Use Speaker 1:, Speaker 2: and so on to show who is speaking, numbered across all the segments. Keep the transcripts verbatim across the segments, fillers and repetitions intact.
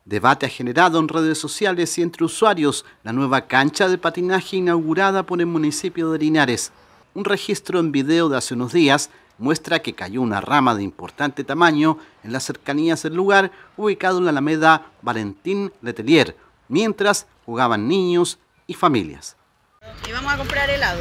Speaker 1: Debate ha generado en redes sociales y entre usuarios la nueva cancha de patinaje inaugurada por el municipio de Linares. Un registro en video de hace unos días muestra que cayó una rama de importante tamaño en las cercanías del lugar, ubicado en la Alameda Valentín Letelier, mientras jugaban niños y familias.
Speaker 2: Y vamos a comprar helado.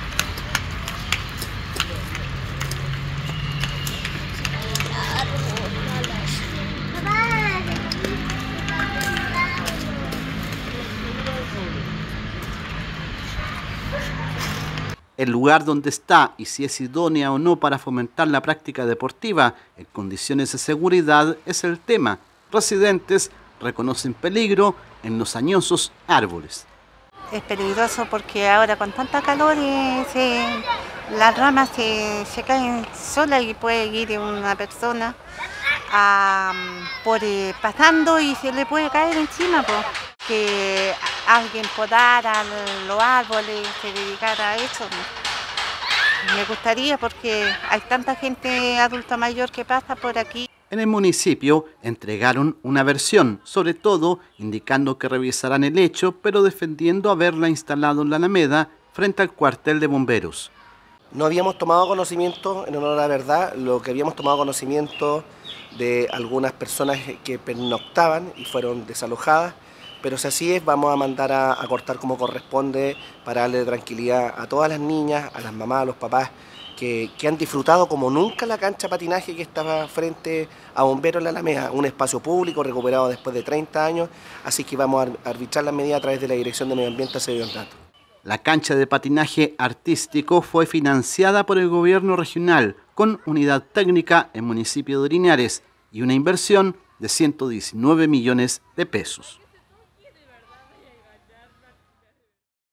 Speaker 1: El lugar donde está y si es idónea o no para fomentar la práctica deportiva en condiciones de seguridad es el tema. Residentes reconocen peligro en los añosos árboles.
Speaker 3: Es peligroso porque ahora con tanta calor eh, se, las ramas se, se caen solas y puede ir una persona a, por, eh, pasando y se le puede caer encima. Pues. Que alguien podara los árboles, se dedicara a eso. Me gustaría porque hay tanta gente adulta mayor que pasa por aquí.
Speaker 1: En el municipio entregaron una versión, sobre todo indicando que revisarán el hecho, pero defendiendo haberla instalado en la Alameda frente al cuartel de bomberos.
Speaker 4: No habíamos tomado conocimiento, en honor a la verdad, lo que habíamos tomado conocimiento de algunas personas que pernoctaban y fueron desalojadas, pero si así es, vamos a mandar a, a cortar como corresponde para darle tranquilidad a todas las niñas, a las mamás, a los papás, que, que han disfrutado como nunca la cancha de patinaje que estaba frente a Bomberos en la Alameda, un espacio público recuperado después de treinta años, así que vamos a arbitrar las medidas a través de la Dirección de Medio Ambiente, Aseo y Ornato.
Speaker 1: La cancha de patinaje artístico fue financiada por el gobierno regional con unidad técnica en municipio de Linares y una inversión de ciento diecinueve millones de pesos.